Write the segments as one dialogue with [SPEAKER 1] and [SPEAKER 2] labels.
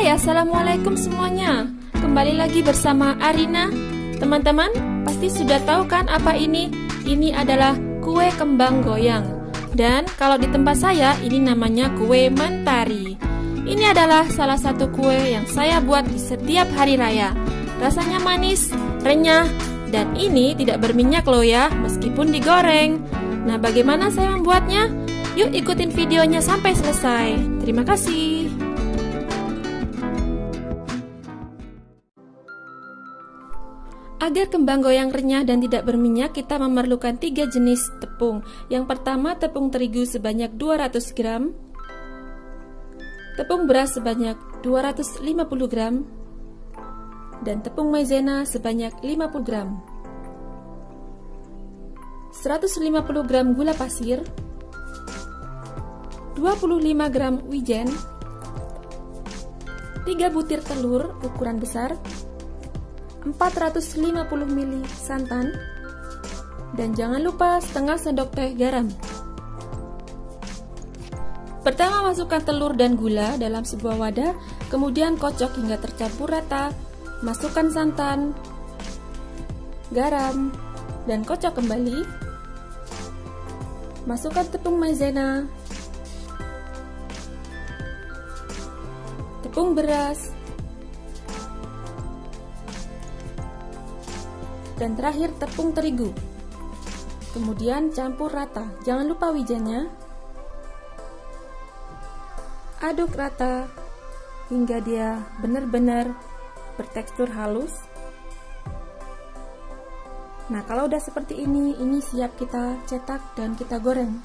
[SPEAKER 1] Hai, assalamualaikum semuanya. Kembali lagi bersama Arina. Teman-teman, pasti sudah tahu kan apa ini? Ini adalah kue kembang goyang. Dan kalau di tempat saya, ini namanya kue mentari. Ini adalah salah satu kue yang saya buat di setiap hari raya. Rasanya manis, renyah, dan ini tidak berminyak loh ya, meskipun digoreng. Nah, bagaimana saya membuatnya? Yuk ikutin videonya sampai selesai. Terima kasih. Agar kembang goyang renyah dan tidak berminyak, kita memerlukan 3 jenis tepung. Yang pertama, tepung terigu sebanyak 200 gram, tepung beras sebanyak 250 gram, dan tepung maizena sebanyak 50 gram. 150 gram gula pasir, 25 gram wijen, 3 butir telur ukuran besar, 450 ml santan, dan jangan lupa setengah sendok teh garam. Pertama, masukkan telur dan gula dalam sebuah wadah, kemudian kocok hingga tercampur rata. Masukkan santan, garam, dan kocok kembali. Masukkan tepung maizena, tepung beras, dan terakhir tepung terigu. Kemudian campur rata, jangan lupa wijennya. Aduk rata hingga dia benar-benar bertekstur halus. Nah, kalau udah seperti ini siap kita cetak dan kita goreng.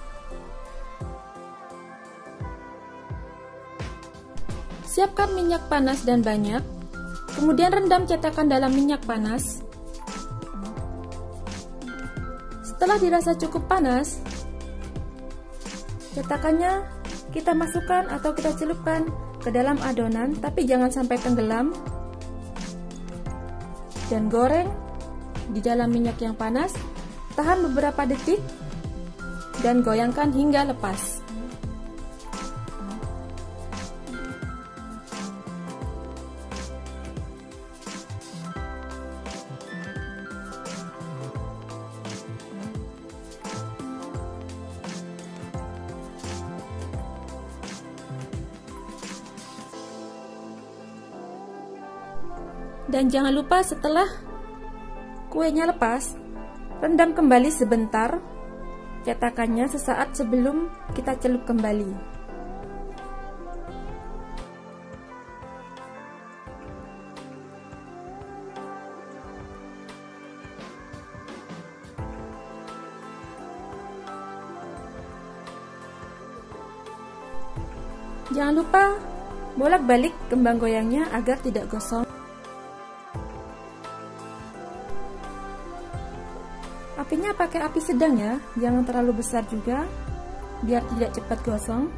[SPEAKER 1] Siapkan minyak panas dan banyak, kemudian rendam cetakan dalam minyak panas. Setelah dirasa cukup panas, cetakannya kita masukkan atau kita celupkan ke dalam adonan, tapi jangan sampai tenggelam. Dan goreng di dalam minyak yang panas, tahan beberapa detik, dan goyangkan hingga lepas. Dan jangan lupa setelah kuenya lepas, rendam kembali sebentar cetakannya sesaat sebelum kita celup kembali. Jangan lupa bolak-balik kembang goyangnya agar tidak gosong. Apinya pakai api sedang ya, jangan terlalu besar juga, biar tidak cepat gosong.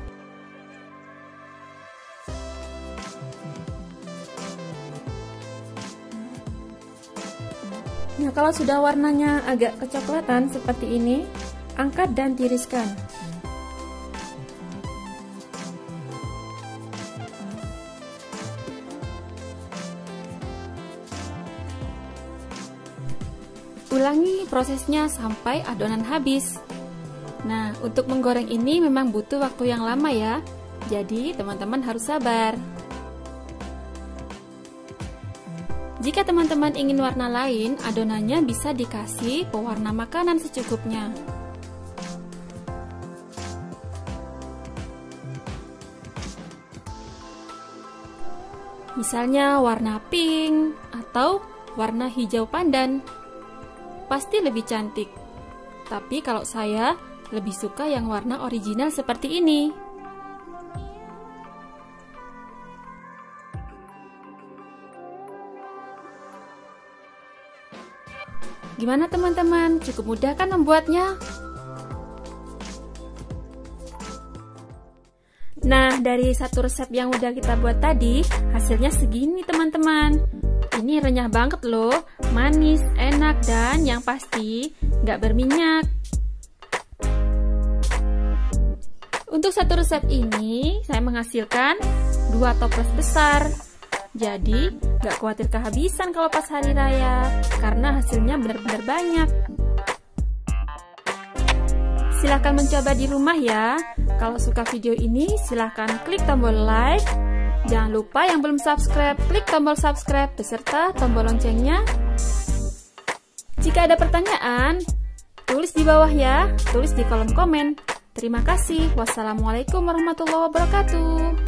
[SPEAKER 1] Nah, kalau sudah warnanya agak kecoklatan seperti ini, angkat dan tiriskan. Ulangi prosesnya sampai adonan habis. Nah, untuk menggoreng ini memang butuh waktu yang lama ya, jadi teman-teman harus sabar. Jika teman-teman ingin warna lain, adonannya bisa dikasih pewarna makanan secukupnya. Misalnya warna pink atau warna hijau pandan. Pasti lebih cantik. Tapi kalau saya lebih suka yang warna original seperti ini. Gimana teman-teman? Cukup mudah kan membuatnya? Nah, dari satu resep yang udah kita buat tadi, hasilnya segini teman-teman. Ini renyah banget loh, manis, enak, dan yang pasti nggak berminyak. Untuk satu resep ini, saya menghasilkan 2 toples besar. Jadi, gak khawatir kehabisan kalau pas hari raya, karena hasilnya benar-benar banyak. Silahkan mencoba di rumah ya. Kalau suka video ini, silahkan klik tombol like. Jangan lupa yang belum subscribe, klik tombol subscribe beserta tombol loncengnya. Jika ada pertanyaan, tulis di bawah ya, tulis di kolom komen. Terima kasih. Wassalamualaikum warahmatullahi wabarakatuh.